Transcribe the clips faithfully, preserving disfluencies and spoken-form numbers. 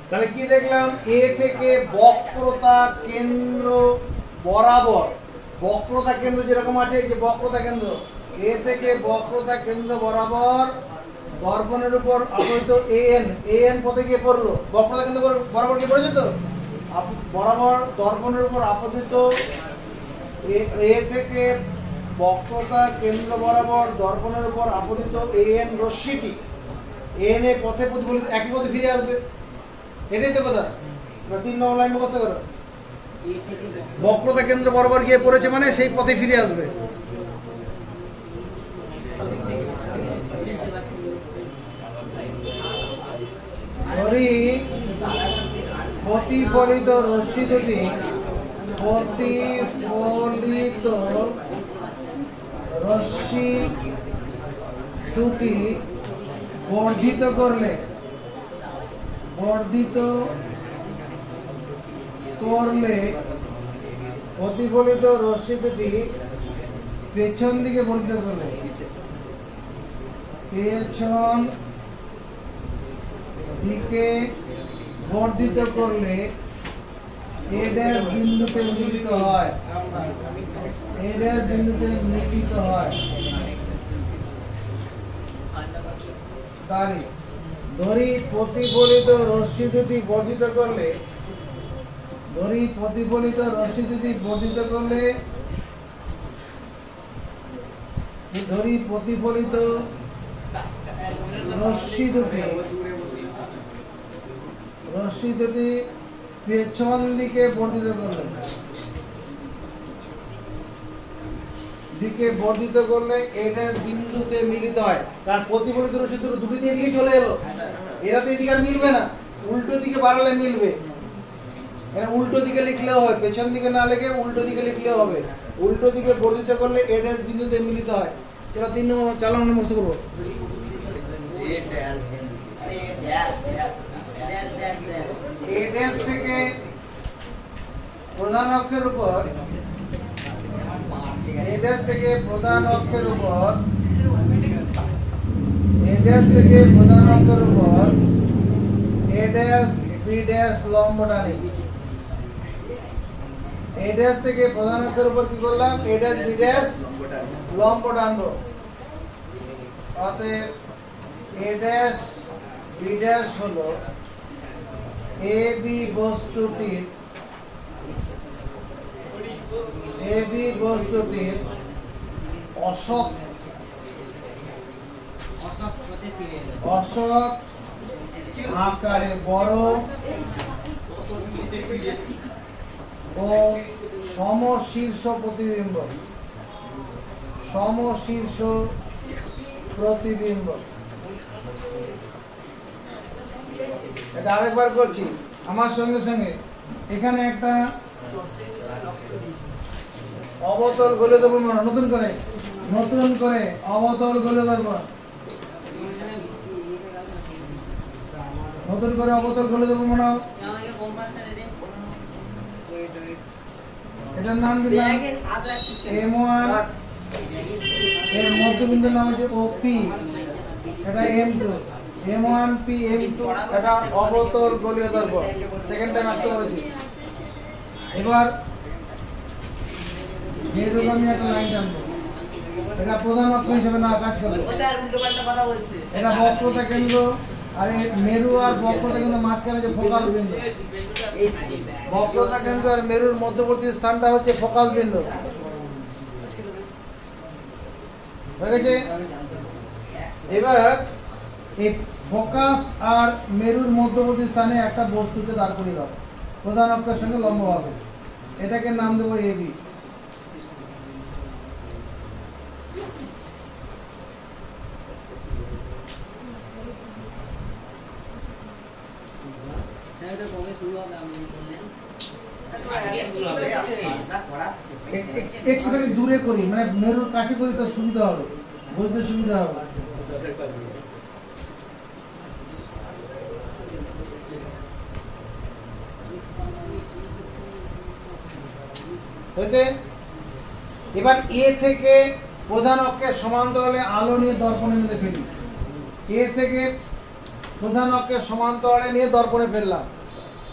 তাহলে কি দেখলাম, এ থেকে বক্রতা কেন্দ্র বরাবর, বক্রতা কেন্দ্র যেরকম আছে এই যে বক্রতা কেন্দ্র, এ থেকে বক্রতা কেন্দ্র বরাবর দর্পণের উপর আপতিত এন, এন পথে গিয়ে পড়লো, বক্রতা কেন্দ্র বরাবর গিয়ে পড়েছে তো, বরাবর দর্পণের উপর আপতিত এ থেকে বক্রতা কেন্দ্র বরাবর দর্পণের উপর আপতিত এন রশ্মিটি এন এর পথে প্রতিফলিত একই পথে ফিরে আসবে। এটাই তো কথা। তিন নম্বর লাইন মুখস্থ করো, বক্রতা কেন্দ্র বরাবর গিয়ে পড়েছে মানে সেই পথে ফিরে আসবে। প্রতিফলিত রশ্মি দুটি প্রতিফলিত রশ্মি দুটি বর্ধিত করলে বর্ধিত করলে প্রতিফলিত রশ্মি দুটি পেছন দিকে বর্ধিত করলে পেছন দিকে বর্ধিত করলে এ ড্যাশ বিন্দুতে মিলিত হয়, এ ড্যাশ বিন্দুতে মিলিত হয়। সরি, ধরি প্রতিফলিত রশ্মি দুটি বর্ধিত করলে ধরি প্রতিফলিত রশ্মি দুটি বর্ধিত করলে ধরি প্রতিফলিত রশ্মি দুটি রশ্মি দুটি পেছন দিকে বর্ধিত করলে দিকে বর্ধিত করলে এটা বিন্দুতে মিলিত হয়। কারণ প্রতিফলিত রশ্মি দুটো দুটি দিকে চলে এলো, এরা তো এদিকে আর মিলবে না, উল্টো দিকে বাড়ালে মিলবে। এটা উল্টো দিকে লিখলেও হয়, পেছন দিকে না লিখে উল্টো দিকে লিখলেও হবে। উল্টো দিকে বর্ধিত করলে এটা বিন্দুতে মিলিত হয়। চলো তিন নম্বর চালো আমরা মুখস্থ করবো। এ ড্যাশ থেকে প্রধান অক্ষের উপর এ ড্যাশ থেকে প্রধান অক্ষের উপর এ ড্যাশ থেকে প্রধান অক্ষের উপর এ ড্যাশ বি ড্যাশ লম্ব টানি। এ ড্যাশ থেকে প্রধান অক্ষের উপর কি করলাম, এ ড্যাশ বি ড্যাশ লম্ব টানবো। অতএব এ ড্যাশ বি ড্যাশ হলো এ বি বস্তুটির এ বি বস্তুটির অসৎ অসৎ আকারে বড় ও সমশীর্ষ প্রতিবিম্ব সমশীর্ষ প্রতিবিম্ব। এটা আরেকবার করছি আমার সঙ্গে সঙ্গে। এখানে একটা অবতল গোলীয় দ্রবণ নতুন করে নতুন করে অবতল গোলীয় দ্রবণ নতুন করে অবতল গোলীয় দ্রবণ বানাও। এটার নাম দিলাম এম ওয়ান, এর মধ্যবিন্দুর নাম হচ্ছে ও পি, এটা M two, M one P M two, এটা অবতল গোলীয় দ্রবণ। সেকেন্ড টাইম আসতে বলেছি। এবার মেরুগামী একটা লাইন টানবো, এটা প্রধান অক্ষ হিসেবে না কাজ করবে। এটা বক্রতা কেন্দ্র, আর মেরু আর বক্রতা কেন্দ্র মাঝখানে যে ফোকাস বিন্দু, বক্রতা কেন্দ্র আর মেরুর মধ্যবর্তী স্থানটা হচ্ছে ফোকাস বিন্দু। হয়ে গেছে। এবার এই ফোকাস আর মেরুর মধ্যবর্তী স্থানে একটা বস্তুকে দাঁড় করিয়ে দাও প্রধান অক্ষের সঙ্গে লম্বভাবে। এটাকে নাম দেবো এ বি। একটুখানি দূরে করি, মানে মেরুর কাছে করি তো সুবিধা হবে, বুঝতে সুবিধা হবে। এবার এ থেকে প্রধান অক্ষের সমান্তরালে আলো নিয়ে দর্পণের মধ্যে ফেলি। এ থেকে প্রধান অক্ষের সমান্তরালে নিয়ে দর্পণে ফেললাম।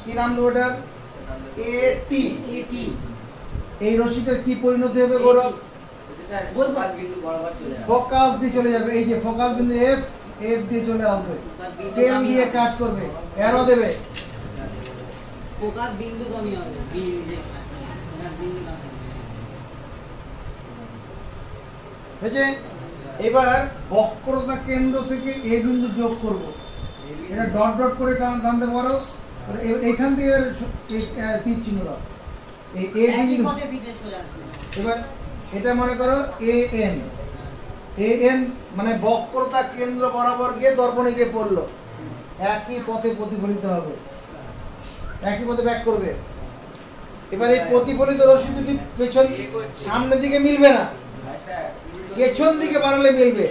কি নাম দেবো এটার? এটি। এটি এই রশ্মিটার কি পরিণতি হবে গৌরব? স্যার ফোকাস বিন্দু বরাবর চলে যাবে। ফোকাস দিয়ে চলে যাবে। এই যে ফোকাস বিন্দু এফ, এফ দিয়ে চলে আসবে, স্কেল দিয়ে কাজ করবে, অ্যারো দেবে। ফোকাস বিন্দু কমই হবে, বিন্দু ফোকাস বিন্দু কম হবে। হয়েছে? এবার বক্রতা কেন্দ্র থেকে এ বিন্দু যোগ করব। এটা ডট ডট করে টান টানতে পারো। আর এ- এইখান থেকে এর স- এই, আহ, তীর চিহ্ন দাও। এই এ একই বিন্দু, পথে ফিরে চলে আসবে। এবার এটা মনে করো এ এন। এ এন মানে বক্রতা কেন্দ্র বরাবর গিয়ে দর্পণে গিয়ে পড়লো, একই পথে প্রতিফলিত হবে, একই পথে ব্যাক করবে। এবার এই প্রতিফলিত রশ্মি দুটি পেছন সামনের দিকে মিলবে না, পেছন দিকে বাড়ালে মিলবে।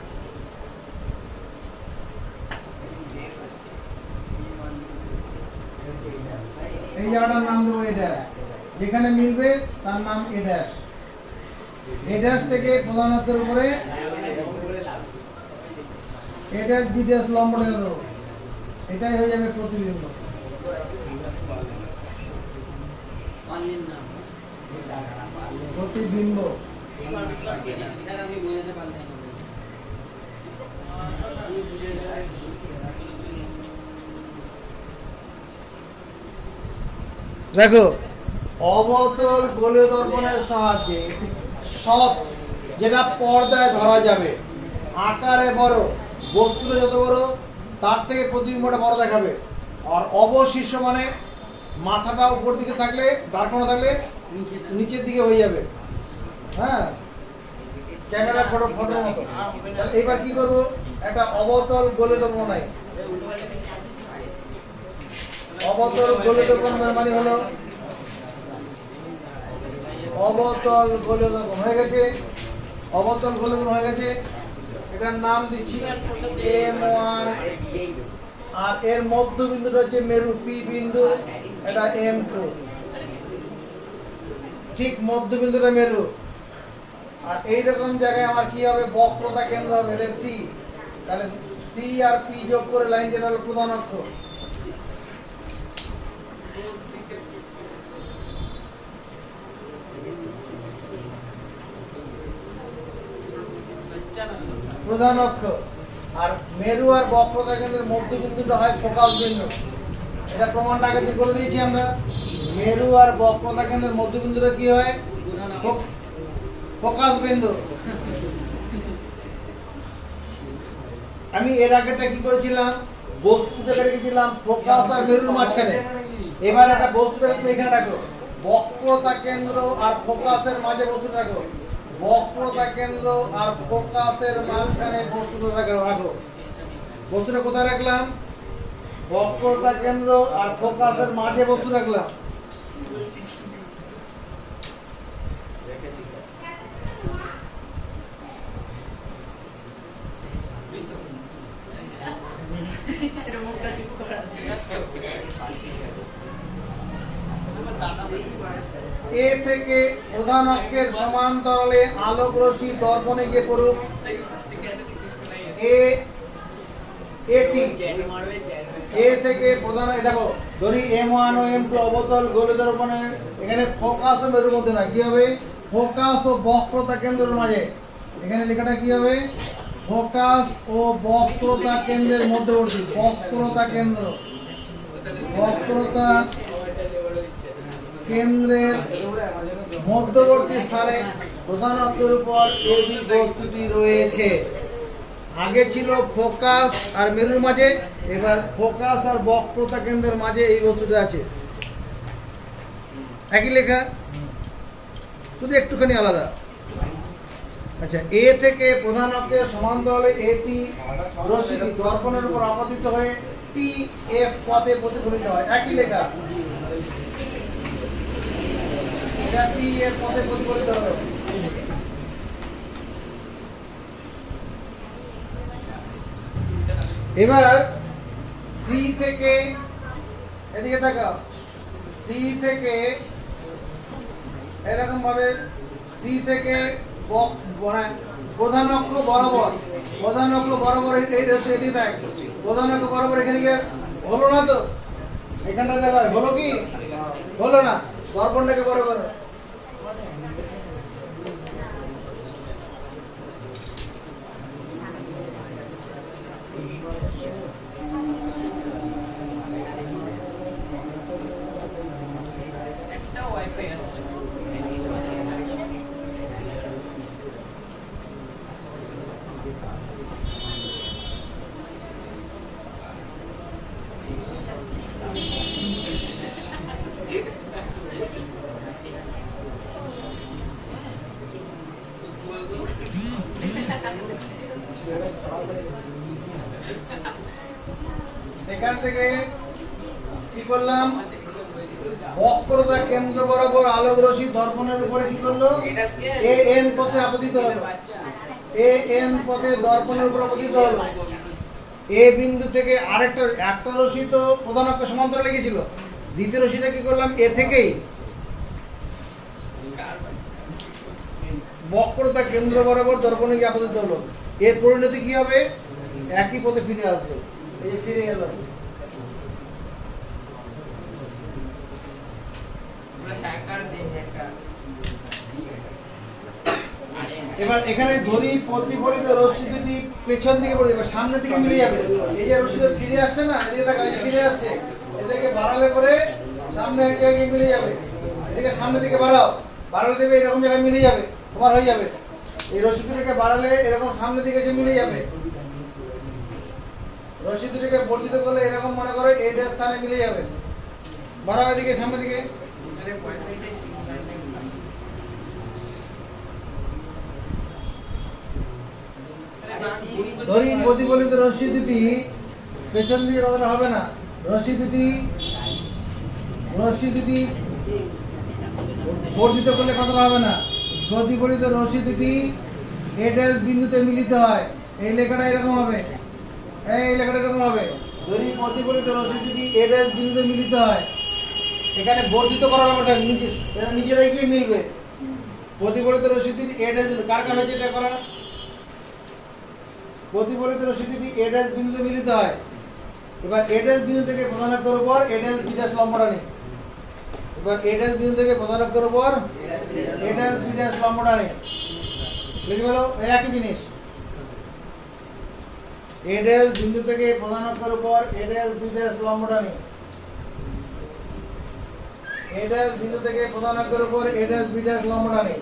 এই জায়গাটার নাম দেবো এ ড্যাশ, যেখানে মিলবে তার নাম এ ড্যাশ। এ ড্যাশ থেকে প্রধান অক্ষের উপরে এ ড্যাশ বি ড্যাশ লম্ব টেনে দেবো, এটাই হয়ে যাবে প্রতিবিম্ব। অন্যের নাম প্রতিবিম্ব। স্যার আমি বোঝাতে পারলাম না। দেখো, অবতল গোলীয় দর্পণের সাহায্যে সব যেটা পর্দায় ধরা যাবে, আকারে বড়, বস্তুটা যত বড় তার থেকে প্রতিবিম্বটা বড় দেখাবে। আর অবশিষ্ট মানে মাথাটা উপর দিকে থাকলে, দাঁড় করানো থাকলে নিচে নিচের দিকে হয়ে যাবে। হ্যাঁ, ক্যামেরা ফটো ফটোর মতো। তাহলে এইবার কি করবো? একটা অবতল গোলীয় দর্পণ নাই। অবতল গোলীয় দর্পণ মানে হলো অবতল গোলীয় দর্পণ হয়ে গেছে। অবতল গোলীয় দর্পণ হয়ে গেছে, এটার নাম দিচ্ছি এম ওয়ান। আর এর মধ্যবিন্দুটা হচ্ছে মেরু পি বিন্দু, এটা এম টু। ঠিক মধ্যবিন্দুটা মেরু। আর এইরকম জায়গায় আমার কি হবে? বক্রতা কেন্দ্র হবে, এটা সি। তাহলে সি আর পি যোগ করে লাইন যেটা হলো প্রধান অক্ষ। প্রধান অক্ষ। আর মেরু আর বক্রতা কেন্দ্রের মধ্যবিন্দুটা হয় ফোকাস বিন্দু। এটা প্রমাণটা আগে দিন করে দিয়েছি আমরা। মেরু আর বক্রতা কেন্দ্রের মধ্যবিন্দুটা কি হয়? ফো- ফোকাস বিন্দু। আমি এর আগেটা কি করেছিলাম? বস্তুটাকে রেখেছিলাম ফোকাস আর মেরুর মাঝখানে। এবার একটা বস্তুটাকে তুমি এখানে রাখো, বক্রতা কেন্দ্র আর ফোকাসের মাঝে বস্তুটা রাখো। বক্রতা কেন্দ্র আর ফোকাসের মাঝখানে বস্তুটা রাখো রাখো বস্তুটা কোথায় রাখলাম? বক্রতা কেন্দ্র আর ফোকাসের মাঝে বস্তু রাখলাম। এ থেকে প্রধান অক্ষের সমান্তরালে আলোক রশ্মি দর্পণে গিয়ে পড়ুক। এ এটি এ থেকে প্রধান, এই দেখো ধরি M one O M two অবতল গোলীয় দর্পণের এখানে ফোকাস ও মেরুর মধ্যে না, কি হবে? ফোকাস ও বক্রতা কেন্দ্রের মাঝে। এখানে লেখাটা কি হবে? ফোকাস ও বক্রতা কেন্দ্রের মধ্যবর্তী। বক্রতা কেন্দ্র, বক্রতা কেন্দ্রের মধ্যবর্তী স্থানে প্রধান অক্ষের উপর এই বস্তুটি রয়েছে। আগে ছিল ফোকাস আর মেরুর মাঝে, এবার ফোকাস আর বক্রতা কেন্দ্রের মাঝে এই বস্তুটা আছে। একই লেখা, শুধু একটুখানি আলাদা। আচ্ছা, এ থেকে প্রধান অক্ষের সমান্তরালে এটি রশ্মিটি দর্পণের উপর আপতিত হয়ে টি এফ পথে প্রতিফলিত হয়। একই লেখা, এটা টি এফ পথে প্রতিফলিত হলো। এবার সি থেকে এদিকে তাকাও, সি থেকে এরকম ভাবে সি থেকে প্রধান অক্ষ বরাবর, প্রধান অক্ষ বরাবর এই রশ্মি এদিকে থাকে, প্রধান অক্ষ বরাবর এখানে গিয়ে হলো না তো? এখানটা দেখা হলো কি হলো না, দর্পণটাকে বড় করো। এখান থেকে কি করলাম, বক্রতা কেন্দ্র বরাবর আলোক রশ্মি দর্পণের উপরে কি করলো, এ এন পথে আপতিত হলো। এ এন পথে দর্পণের উপর আপতিত হলো। এ বিন্দু থেকে আরেকটা একটা রশ্মি তো প্রধান অক্ষ সমান্তরাল লেগেছিল, দ্বিতীয় রশ্মিটা কি করলাম, এ থেকেই বক্রতা কেন্দ্র বরাবর দর্পণে গিয়ে আপতিত হলো। এর পরিণতি কি হবে, একই পথে ফিরে আসবে। এই যে ফিরে এলো। এবার এখানে ধরি প্রতিফলিত রশ্মি দুটি পেছন দিকে পড়ে যাবে, সামনের দিকে মিলে যাবে। এই যে রশ্মিটা ফিরে আসছে না, এদিকে দেখা ফিরে আসছে, এদেরকে বাড়ালে পরে সামনে এক জায়গায় মিলে যাবে। এদিকে সামনের দিকে বাড়াও, বাড়ালে দেবে এরকম জায়গায় মিলে যাবে, তোমার হয়ে যাবে। এই রশ্মি দুটিকে বাড়ালে এরকম সামনের দিকে এসে মিলে যাবে। রশ্মি দুটিকে বর্ধিত করলে এরকম মনে করো এইটার স্থানে মিলে যাবে। বাড়াও এদিকে সামনের দিকে। ধরি প্রতিফলিত রশ্মি দুটি পেছন দিকে কথাটা হবে না, রশ্মি দুটি রশ্মি দুটি বর্ধিত করলে কথাটা হবে না। প্রতিফলিত রশ্মি দুটি এ ড্যাশ বিন্দুতে মিলিত হয়, এই লেখাটা এরকম হবে, এই লেখাটা এরকম হবে। ধরি প্রতিফলিত রশ্মি দুটি এ ড্যাশ বিন্দুতে মিলিত হয়, এখানে বর্ধিত করার ব্যাপারটা নিজে এরা নিজেরাই গিয়ে মিলবে। প্রতিফলিত রশ্মি দুটি এ ড্যাশ বিন্দু, কার কার হচ্ছে এটা করা, প্রতিফলিত রশ্মি দুটি এ ড্যাশ বিন্দুতে মিলিত হয়। এবার এ ড্যাশ বিন্দু থেকে প্রধান অক্ষের উপর এ ড্যাশ বি ড্যাশ লম্বটা নেই। এবার এ ড্যাশ বিন্দু থেকে প্রধান অক্ষের উপর এ ড্যাশ বি ড্যাশ লম্বটা নেই, লিখে ফেলো একই জিনিস। এ ড্যাশ বিন্দু থেকে প্রধান অক্ষের উপর এ ড্যাশ বি ড্যাশ লম্বটা নেই। এ ড্যাশ বিন্দু থেকে প্রধান অক্ষের উপর এ ড্যাশ বি ড্যাশ লম্বটা নেই।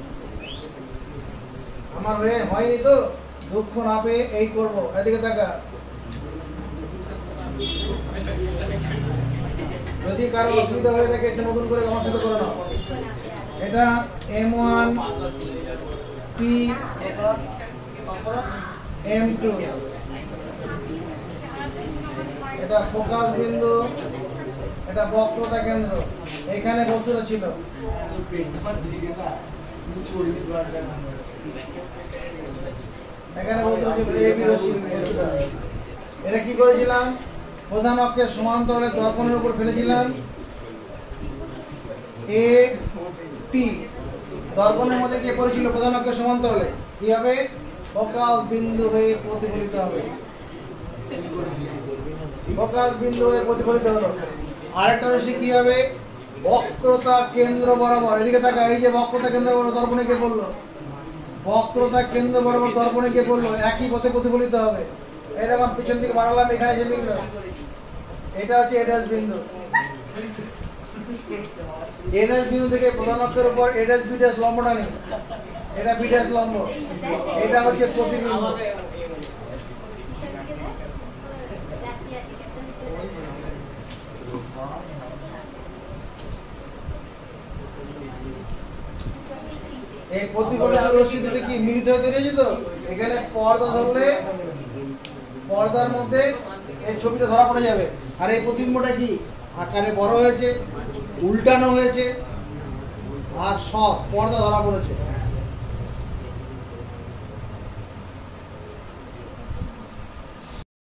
আমার হয়ে হয়নি তো, দুঃখ না পেয়ে এই করবো। এদিকে দেখা, যদি কারো অসুবিধা হয়ে থাকে সে নতুন করে আমার সাথে করে নাও। এটা M one P M two, এটা ফোকাস বিন্দু, এটা বক্রতা কেন্দ্র। এখানে বস্তুটা ছিল, এখানে বস্তুটা ছিল এ বি রশ্মি। এটা কি করেছিলাম, প্রধান অক্ষের সমান্তরালে দর্পণের উপর ফেলেছিলাম এ পি, দর্পণের মধ্যে গিয়ে পড়েছিল প্রধান অক্ষের সমান্তরালে, কি হবে, ফোকাস বিন্দু হয়ে প্রতিফলিত হবে। ফোকাস বিন্দু হয়ে প্রতিফলিত হলো। আরেকটা রশ্মি কি হবে, বক্রতা কেন্দ্র বরাবর, এদিকে থাকা, এই যে বক্রতা কেন্দ্র বরাবর দর্পণে গিয়ে পড়লো, বক্রতা কেন্দ্র বরাবর দর্পণে গিয়ে পড়লো, একই পথে প্রতিফলিত হবে। এরকম পিছন দিকে বাড়ালাম, এখানে এসে মিলল। এটা হচ্ছে এ ড্যাশ বিন্দু। এ ড্যাশ বিন্দু থেকে প্রধান অক্ষের উপর এ ড্যাশ বি ড্যাশ লম্বটা নেই, এটা বি ড্যাশ লম্ব, এটা হচ্ছে প্রতিবিম্ব। এই প্রতিফলিত রশ্মি দুটো কি মিলিত হয়ে তৈরি হয়েছে তো, এখানে পর্দা ধরলে পর্দার মধ্যে এই ছবিটা ধরা পড়ে যাবে। আর এই প্রতিবিম্বটা কি আকারে বড় হয়েছে, উল্টানো হয়েছে, আর সব পর্দা ধরা পড়েছে।